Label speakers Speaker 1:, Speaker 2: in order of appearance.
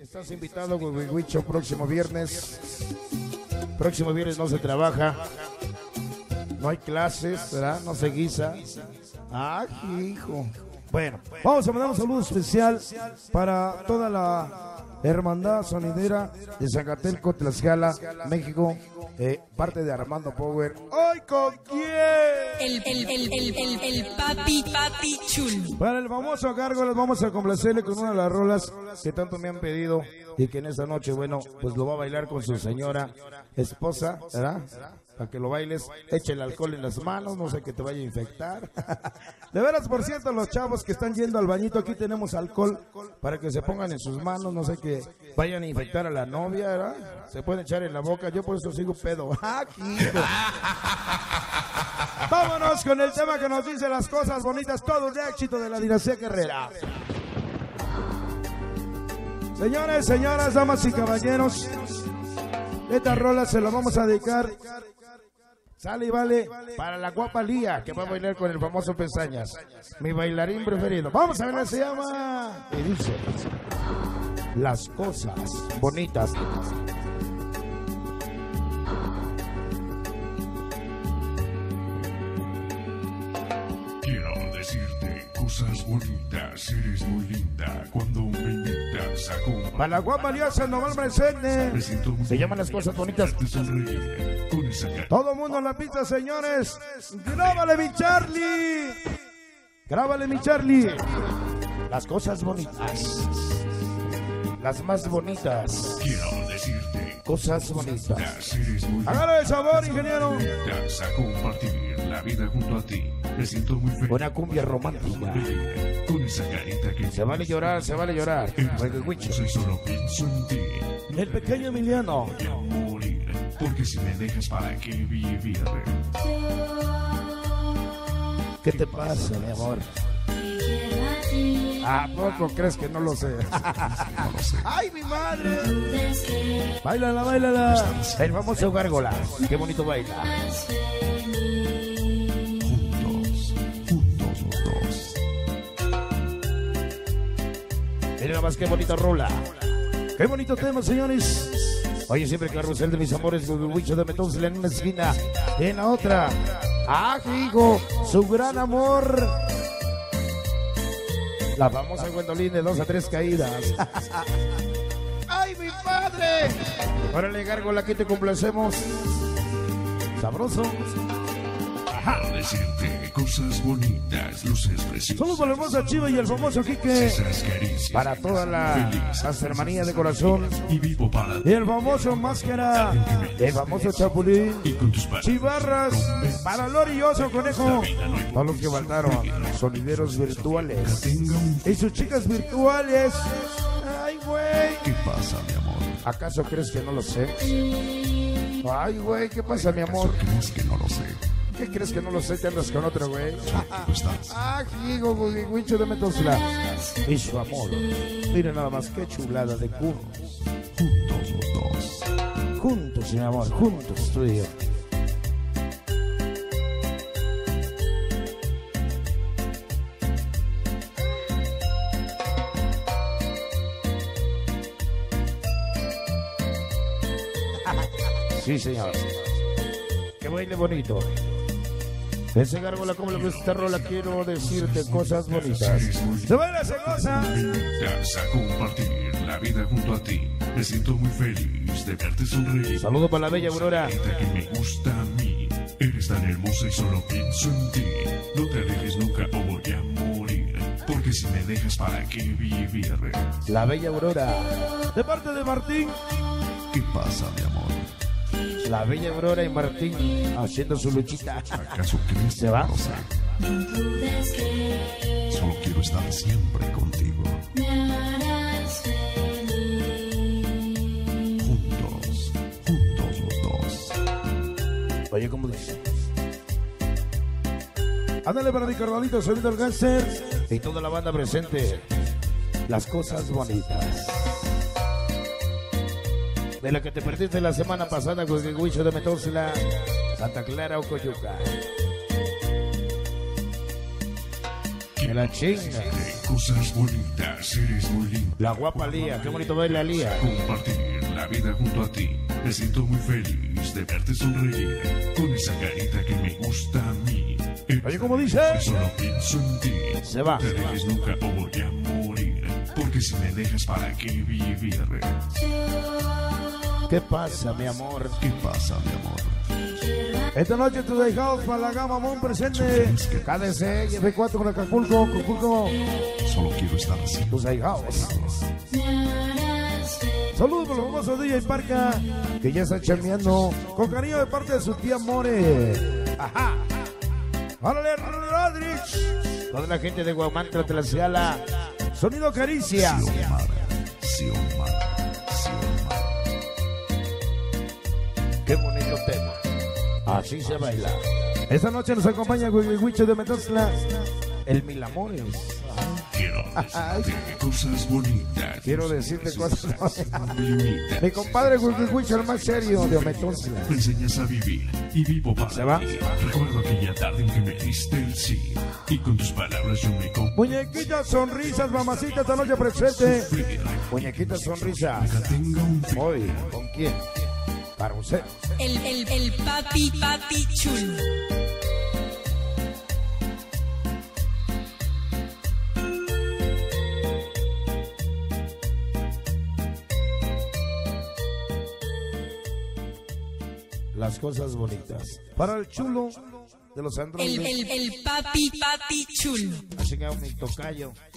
Speaker 1: Estás invitado, Huicho, próximo viernes. Próximo viernes no se trabaja. No hay clases, ¿verdad? No se guisa. ¡Ah, hijo! Bueno, vamos a mandar un saludo especial para toda la hermandad sonidera de Zacatelco, Tlaxcala, México, parte de Armando Power. ¡Ay, con quién!
Speaker 2: El papi chul.
Speaker 1: Para el famoso Gárgolas vamos a complacerle con una de las rolas que tanto me han pedido y que en esta noche, bueno, pues lo va a bailar con su señora esposa, ¿verdad? Para que lo bailes, eche el alcohol en las manos, no sé que te vaya a infectar. De veras, por cierto, los chavos que están yendo al bañito, aquí tenemos alcohol para que se pongan en sus manos, no sé que vayan a infectar a la novia, ¿verdad? Se pueden echar en la boca, yo por eso sigo pedo. Aquí. Vámonos con el tema que nos dice las cosas bonitas, todo un éxito de la dinastía Guerrera. Señores, señoras, damas y caballeros, esta rola se la vamos a dedicar, sale y vale, para la guapa Lía, que va a bailar con el famoso Pezañas, mi bailarín preferido. Vamos a ver, se llama, y dice, las cosas bonitas.
Speaker 3: Quiero decirte cosas bonitas, eres muy linda cuando me invitas a comer.
Speaker 1: Para la guapa Lía se nos va el presente, se llaman las cosas bonitas. Todo el mundo en la pista, señores. Grábale, mi Charlie. Grábale, mi Charlie. Las cosas bonitas. Las más bonitas.
Speaker 3: Quiero decirte
Speaker 1: cosas bonitas.
Speaker 3: Eres muy
Speaker 1: Hágale el sabor, ingeniero.
Speaker 3: Invitas a compartir la vida junto a ti. Me siento muy feliz.
Speaker 1: Una cumbia romántica.
Speaker 3: Con esa carita que
Speaker 1: se vale llorar, se vale llorar.
Speaker 3: Soy solo pienso en ti.
Speaker 1: El pequeño Emiliano.
Speaker 3: Voy a morir, porque si me dejas para que vivir.
Speaker 1: ¿Qué te pasa, mi amor? ¿A poco crees que no lo sé?
Speaker 3: No lo sé.
Speaker 1: ¡Ay, mi madre! Báilala, báilala. El famoso Gárgolas. Qué bonito baila.
Speaker 3: Juntos los dos.
Speaker 1: Miren nada más qué bonita rola. Qué bonito tema, señores. Oye, siempre carrusel de mis amores, Huicho de Metonsla en una esquina, en la otra. ¡Ah, hijo! Su gran amor. La famosa Gwendolyn de 2 a 3 caídas. ¡Ay, mi padre! Órale, Gárgola, aquí te complacemos. Sabroso.
Speaker 3: Quiero decirte cosas bonitas, luces preciosas.
Speaker 1: Somos la hermosa Chiva y el famoso Quique. Para toda la hermanía de corazón.
Speaker 3: Y vivo para
Speaker 1: Y el famoso Máscara. El famoso Chapulín. Chivarras. Para Lori y Oso Conejo. Todos los que faltaron. Sonideros virtuales. Y sus chicas virtuales. Ay, güey.
Speaker 3: ¿Qué pasa, mi amor?
Speaker 1: ¿Acaso crees que no lo sé? Ay, güey, ¿qué pasa, mi amor?
Speaker 3: ¿Crees que no lo sé?
Speaker 1: ¿Qué crees que no lo sé? Te andas con otro, güey.
Speaker 3: ¿Cómo estás?
Speaker 1: Ah, hijo, Huicho de Metonsla. Y su amor. Mira nada más, qué chulada de curro.
Speaker 3: Juntos los dos.
Speaker 1: Juntos, mi amor, juntos, tú y yo. Sí, señor. Qué baile bonito. Ese Gárgola, como le gusta esta rola, quiero decirte cosas bonitas. ¡Se baila, se goza!
Speaker 3: Me invitas a compartir la vida junto a ti. Me siento muy feliz de verte sonreír.
Speaker 1: Saludo para la bella Aurora.
Speaker 3: Que me gusta a mí. Eres tan hermosa y solo pienso en ti. No te alejes nunca o voy a morir. Porque si me dejas, ¿para qué vivir?
Speaker 1: La bella Aurora. De parte de Martín.
Speaker 3: ¿Qué pasa, mi amor?
Speaker 1: La bella Aurora y Martín haciendo su luchita.
Speaker 3: ¿Acaso crees
Speaker 1: ¿Se va?
Speaker 3: que no sé? Solo quiero estar siempre contigo. Juntos los dos.
Speaker 1: Oye, ¿cómo dice? Ándale para mi carnalito, subiendo el gánster y toda la banda presente. Las cosas bonitas. De la que te perdiste la semana pasada con el Huicho de Metonsla, Santa Clara o Coyuca. Me la chinga.
Speaker 3: cosas bonitas, eres muy linda.
Speaker 1: La guapa Lía, qué bonito baila Lía.
Speaker 3: Compartir la vida junto a ti, me siento muy feliz de verte sonreír, con esa carita que me gusta a mí.
Speaker 1: Oye, ¿cómo dice?
Speaker 3: Solo pienso en ti.
Speaker 1: Se va.
Speaker 3: No te dejes nunca o voy a morir, porque si me dejas, ¿para qué vivir?
Speaker 1: ¿Qué pasa, mi amor?
Speaker 3: ¿Qué pasa, mi amor?
Speaker 1: Esta noche tu House para la gama muy presente. KDC y F4 con Acapulco.
Speaker 3: Solo quiero estar así.
Speaker 1: Tu House. Saludos por los famosos DJ Parca, que ya está chameando. Con cariño de parte de su tía More. Ajá. ¡Órale, Rodríguez! Toda la gente de Guamantra, Tlaxcala. Sonido Caricia.
Speaker 3: Xiomara.
Speaker 1: Qué bonito tema. Así se baila. Esta noche nos acompaña Huicho de Metosla, el Milamores.
Speaker 3: Quiero decirte cosas bonitas.
Speaker 1: Mi compadre Huicho, el más serio de Metosla.
Speaker 3: Me enseñas a vivir y vivo para
Speaker 1: ¿Se va?
Speaker 3: ti. Recuerdo aquella tarde en que me diste el sí, y con tus palabras yo me
Speaker 1: Muñequitas sonrisas, mamacita, esta noche presente. Muñequitas sonrisas. Hoy, ¿con quién? Para usted.
Speaker 2: El papi chulo.
Speaker 1: Las cosas bonitas. Para el chulo de los androides.
Speaker 2: El papi chulo.
Speaker 1: Así que mi tocayo.